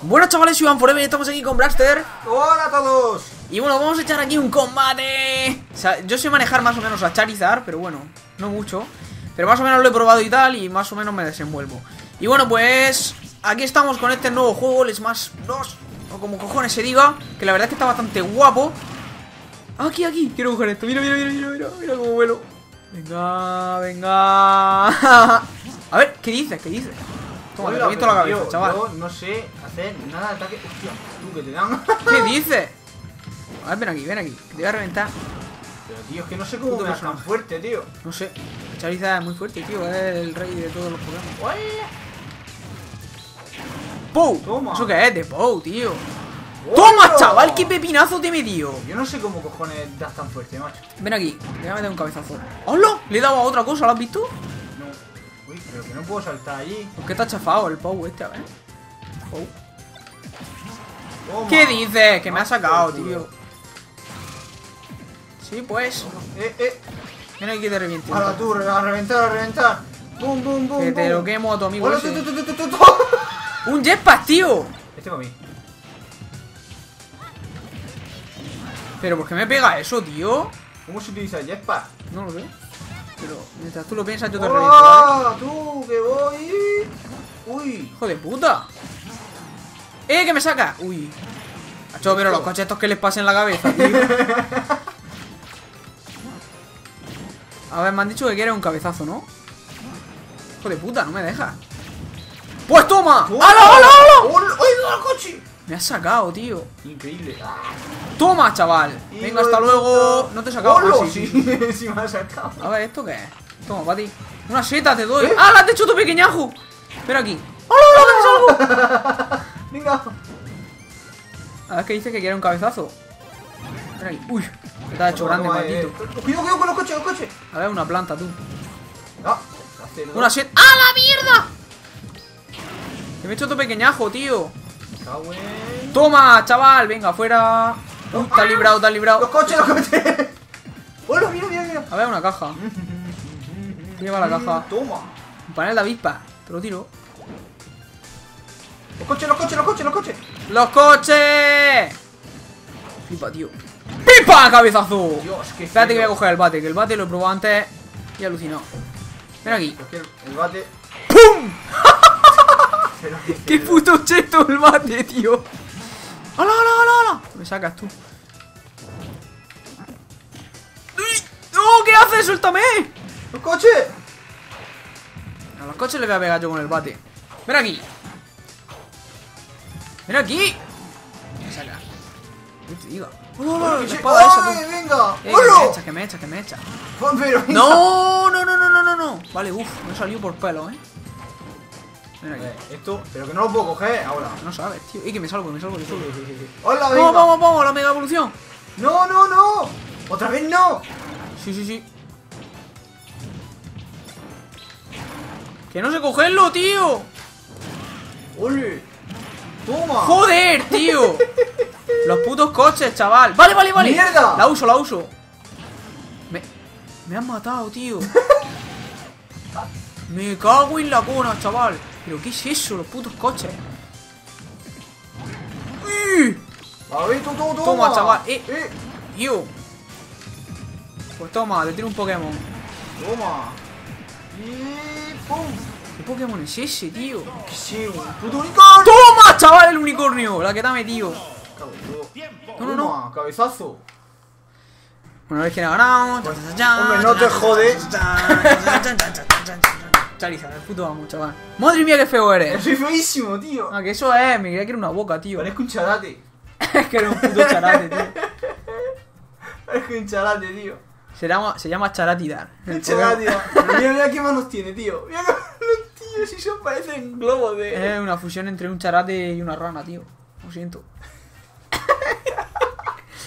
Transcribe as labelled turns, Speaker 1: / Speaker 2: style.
Speaker 1: Bueno, chavales, soy Iván Forever y estamos aquí con Blaster.
Speaker 2: ¡Hola a todos!
Speaker 1: Y bueno, vamos a echar aquí un combate. O sea, yo sé manejar más o menos a Charizard, pero bueno, no mucho. Pero más o menos lo he probado y tal, y más o menos me desenvuelvo. Y bueno, pues aquí estamos con este nuevo juego, el Smash Bros, o como cojones se diga, que la verdad es que está bastante guapo. Aquí, quiero coger esto. Mira cómo vuelo. Venga, venga. A ver, ¿qué dices? Toma, te reviento la cabeza,
Speaker 2: tío,
Speaker 1: chaval.
Speaker 2: Yo no sé hacer nada de ataque. Hostia, tú que te dan.
Speaker 1: ¿Qué dices? A ver, ven aquí, que te voy a reventar.
Speaker 2: Pero tío, es que no sé cómo me das tan fuerte, tío.
Speaker 1: No sé, Charizard es muy fuerte, tío. Es el rey de todos los Pokémon. ¡Pou!
Speaker 2: Toma.
Speaker 1: ¿Eso qué es? De Pou, tío. ¡Toma, chaval! ¡Qué pepinazo te me dio!
Speaker 2: Yo no sé cómo cojones das tan fuerte, macho.
Speaker 1: Ven aquí, te voy a meter un cabezazo. ¡Hola! Le he dado a otra cosa, ¿lo has visto?
Speaker 2: No. Uy, pero que no puedo saltar allí.
Speaker 1: ¿Por qué está chafado el Pou este? A ver. Pou.
Speaker 2: Toma.
Speaker 1: ¿Qué dices? Que me ha
Speaker 2: Ah,
Speaker 1: sacado,
Speaker 2: por culo.
Speaker 1: tío. Sí, pues.
Speaker 2: Eh.
Speaker 1: Ven aquí que te reviente.
Speaker 2: A la turre, a reventar. Bum, bum, bum.
Speaker 1: Que te
Speaker 2: bum.
Speaker 1: lo quemo a tu amigo
Speaker 2: Hola,
Speaker 1: ese.
Speaker 2: tú.
Speaker 1: ¡Un jetpack, tío!
Speaker 2: Este para mí.
Speaker 1: ¿Pero por qué me pega eso, tío?
Speaker 2: ¿Cómo se utiliza el jetpack?
Speaker 1: No lo sé. Pero mientras tú lo piensas, yo te reviento, ¿vale?
Speaker 2: ¡Ah! ¡Tú, que voy! ¡Uy!
Speaker 1: ¡Hijo de puta! ¡Que me saca! ¡Uy! Hacho, pero los coches estos que les pasen la cabeza, tío. A ver, me han dicho que quiere un cabezazo, ¿no? Hijo de puta, no me deja. ¡Pues toma! ¡Hala!
Speaker 2: ¡Oiga, el coche!
Speaker 1: Me has sacado, tío.
Speaker 2: Increíble.
Speaker 1: ¡Toma, chaval!
Speaker 2: Hijo
Speaker 1: Venga, hasta
Speaker 2: de
Speaker 1: luego.
Speaker 2: puta.
Speaker 1: No te he sacado.
Speaker 2: ¡Hola!
Speaker 1: Ah, sí.
Speaker 2: Sí me ha sacado.
Speaker 1: A ver, ¿esto qué es? Toma, para ti. Una seta te doy. ¡Ah, la has hecho tu pequeñajo! Ven aquí. ¡Hola, que me salgo!
Speaker 2: Venga.
Speaker 1: A ver, que dice que quiere un cabezazo. Ven aquí. Uy, que te has hecho grande, maldito.
Speaker 2: Cuidado con los coches.
Speaker 1: A ver, una planta, tú.
Speaker 2: Ah,
Speaker 1: Una seta. ¡Ah, la mierda! Que me he hecho tu pequeñajo, tío. Toma, chaval. Venga, fuera. Te has librado,
Speaker 2: Los coches. Hola, mira.
Speaker 1: A ver, una caja. Lleva la caja.
Speaker 2: Toma.
Speaker 1: Un panel de avispa. Te lo tiro.
Speaker 2: Los coches.
Speaker 1: ¡Los coches! Flipa, tío. ¡Pipa! ¡Cabezazo!
Speaker 2: Dios, qué
Speaker 1: Espérate que voy a
Speaker 2: feo.
Speaker 1: coger el bate, que el bate lo he probado antes y he alucinado. Ven aquí.
Speaker 2: El bate.
Speaker 1: ¡Pum!
Speaker 2: Pero
Speaker 1: ¡Qué puto cheto el bate, tío! ¡Hala! Me sacas tú. ¡Uy! ¡No! ¿Qué haces? ¡Suéltame!
Speaker 2: ¡Los coches!
Speaker 1: A los coches le voy a pegar yo con el bate. ¡Ven aquí! ¡Ven aquí! Me saca. ¿Qué te digo? ¡Hola! La espada esa, tú.
Speaker 2: ¡Ay, venga!
Speaker 1: Que me echa.
Speaker 2: Pero venga.
Speaker 1: No. Vale, uff, me he salido por pelo, Ven aquí.
Speaker 2: Esto, pero que no lo puedo coger ahora.
Speaker 1: No sabes, tío. Que me salgo yo solo.
Speaker 2: ¡Hola, venga!
Speaker 1: Vamos, la mega evolución.
Speaker 2: ¡No! ¡Otra vez no!
Speaker 1: Sí. Que no sé cogerlo, tío.
Speaker 2: ¡Ole! ¡Toma!
Speaker 1: Joder, tío. Los putos coches, chaval. Vale.
Speaker 2: ¡Mierda!
Speaker 1: La uso. Me han matado, tío. Me cago en la cuna, chaval. ¿Pero qué es eso? Los putos coches. ¡Uy!
Speaker 2: A ver, tú,
Speaker 1: Toma, chaval.
Speaker 2: Tío.
Speaker 1: Pues toma, te tiro un Pokémon.
Speaker 2: Toma. Y pum.
Speaker 1: ¿Qué Pokémon es ese, tío?
Speaker 2: ¿Qué sé? Un puto unicornio.
Speaker 1: ¡Toma, chaval, el unicornio! La que te ha metido. No.
Speaker 2: Toma, cabezazo.
Speaker 1: Bueno, a ver quién ha ganado.
Speaker 2: Hombre, no te jodes.
Speaker 1: Charizard, el puto amo, chaval. Madre mía, qué feo eres.
Speaker 2: Soy feísimo, tío.
Speaker 1: Ah, que eso es. Me creía que era una boca, tío.
Speaker 2: Parezco un charate.
Speaker 1: Es que era un puto charate, tío.
Speaker 2: Parezco un charate, tío.
Speaker 1: Se llama Charatidar.
Speaker 2: Un charate. Pero mira qué manos tiene, tío. Mira qué manos, tío. Si son parecen globos de...
Speaker 1: Es una fusión entre un charate y una rana, tío. Lo siento.